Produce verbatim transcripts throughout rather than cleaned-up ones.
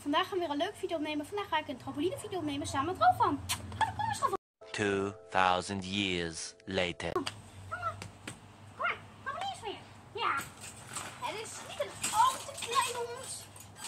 Vandaag gaan we weer een leuke video opnemen. Vandaag ga ik een trampoline video opnemen samen met Rovan. Ga de kom eens gaan. two thousand years later. Kom maar. Kom maar. Trampolines weer. Ja. Het is niet een al te klein jongens.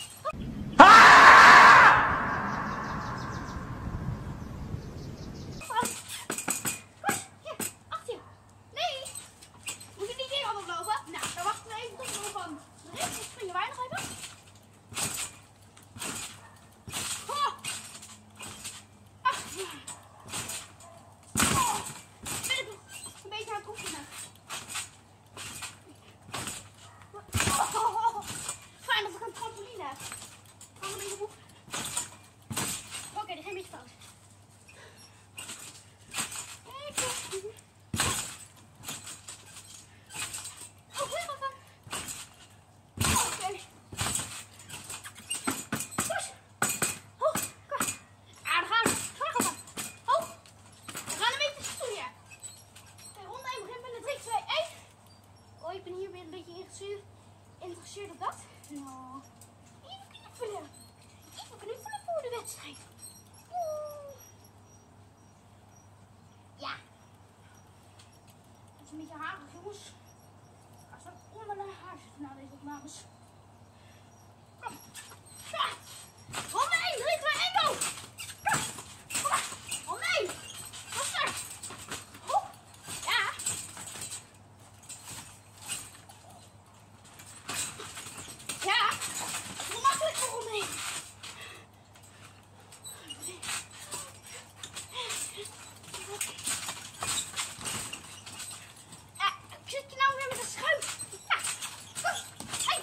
Interesseert op dat? Nou, even knuffelen. Even knuffelen voor de wedstrijd. Oeh. Ja. Het is een beetje harig, jongens. Als dat onder mijn haar zit na deze opnames. Kom. Ja. Ronde één, drie, twee, één, go! Kom. Kom maar. Ronde één. Vaster. Hop. Ja. Ja, hoe makkelijk voor me heen. Uh, zit je nou weer met een schuif? Ja, kom, hey.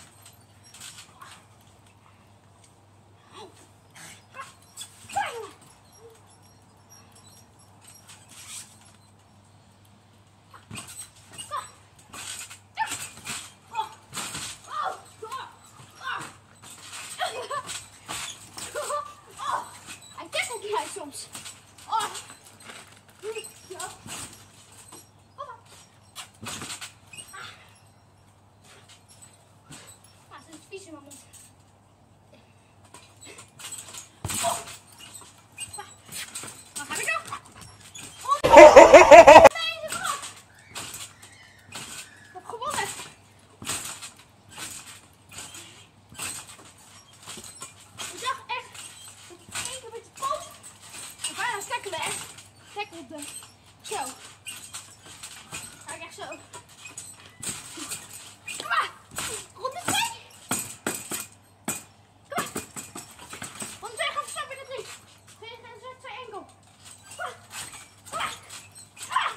Oh. Kom, kom jongen. Soms. Oh. Ja. Oh. Ah. Ah, het is vies in mijn mond. Oh. Dan ga ik nog. Oh. Nee, dat gaat. Ik heb gewonnen. Ik dacht echt dat ik één keer met de poot bijna tackelen, echt. Tackle de. Zo. Ga ik echt zo. Kom maar. Ronde twee. Kom maar. Ronde twee gaan we starten met de drie. Twee, twee, twee, één, go. Kom maar. Kom maar. Ah.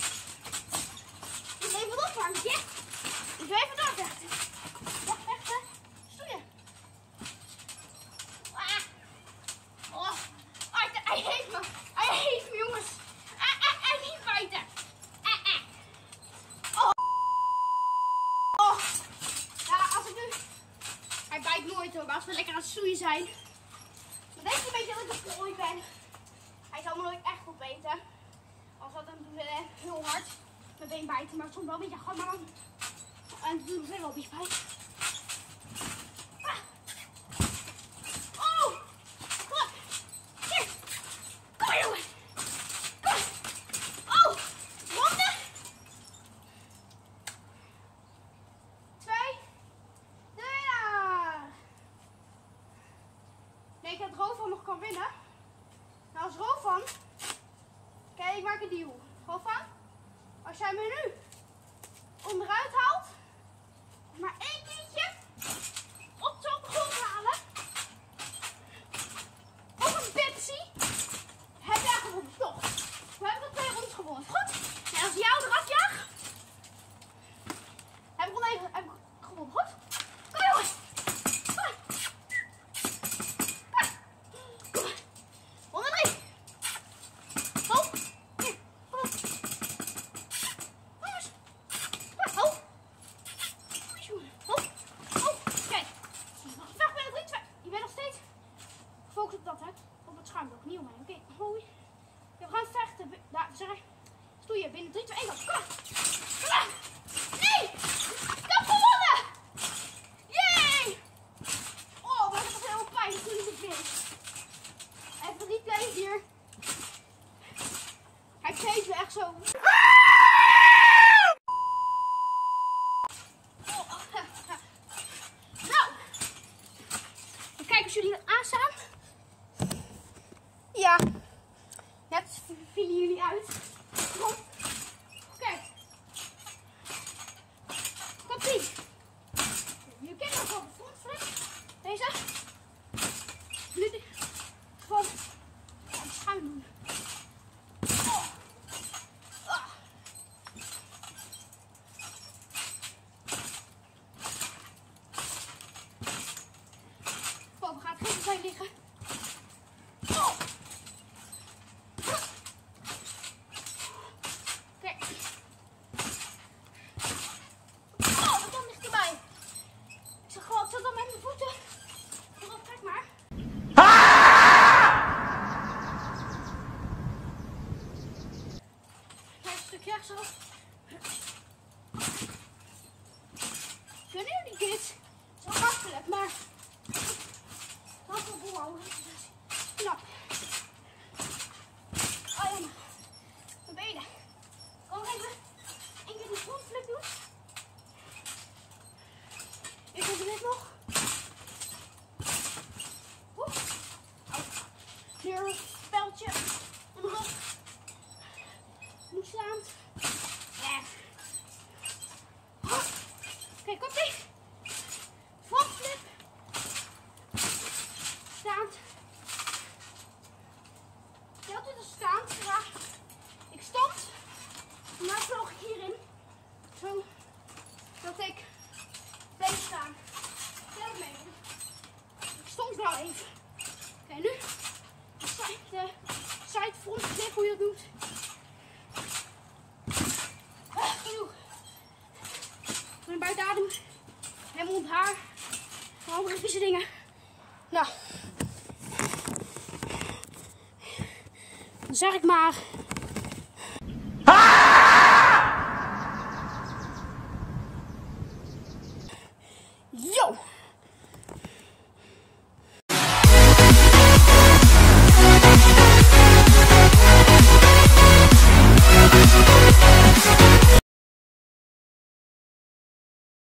Ik even wat opvangen, ja? Ik ga even doorvechten. Ja, vechten. Stoeien. Ah. Oh. Hij heeft me. Hij heeft me, jongens. Ah, ah, ah, niet bijten. Ah, ah. Oh. Oh. Ja, als ik nu... Hij bijt nooit hoor, maar als we lekker aan het stoeien zijn. Dan denk je een beetje dat ik een prooi ben. Hij zal me nooit echt opeten. Als dat dan doen we heel hard. Mijn been bijten, maar soms wel een beetje hard. Maar dan... En dan doen we wel een beetje pijn. Ik heb Rovan nog kan winnen. Nou, als Rovan. Kijk, ik maak een deal. Rovan, als jij me nu onderuit haalt, maar één keertje op de grond halen, of een Pepsi, heb jij gewonnen. Toch? We hebben de twee rondes gewonnen. Goed? En als jou eraf jaag, heb ik wel even heb ik gewonnen. Goed? Kom jongens. Niet omheen. Oké, okay. Hoi. We gaan vechten. Daar, zeg. Stoeien binnen drie, twee, één. Kom maar. Kom maar. Nee! Ik heb gewonnen! Yay! Oh, maar dat is heel pijn. jullie er aanstaan? Ja. Net vielen jullie uit. Kom. Kijk. Komt-ie. Je kent nog wel de frontflip. Deze. Nu de, gewoon ja, schuin doen. Oh. Ah. Oh, we gaan het geen bij liggen. Oh. Kijk. Oh, dat komt dichterbij. Ik zeg gewoon, ik zat al met mijn voeten. Erop, kijk maar. Kijk, een stukje rechts zo. Kunnen jullie dit? Zo makkelijk, maar... Wat een volhouden. Knap. Oh ja, mijn benen. Kom even. Eén keer die frontflip doen. Ik doe dit nog. Oeh. Oh. Nu een speldje omhoog. Moet slaan. Ja. Oh. Kijk, komt ie. Frontflip. Staand. Ja, dit is staand. Ja. Ik stond. En nu vloog ik hierin. Zo. Dat ik bleef staan. Stel het mee. Ik stond wel even. Oké, nu. De side, de side front flip, hoe je dat doet. Ah, genoeg. Ik ben buiten adem. Helemaal onder haar. Allemaal vieze dingen. Nou. Dan zeg ik maar. Yo!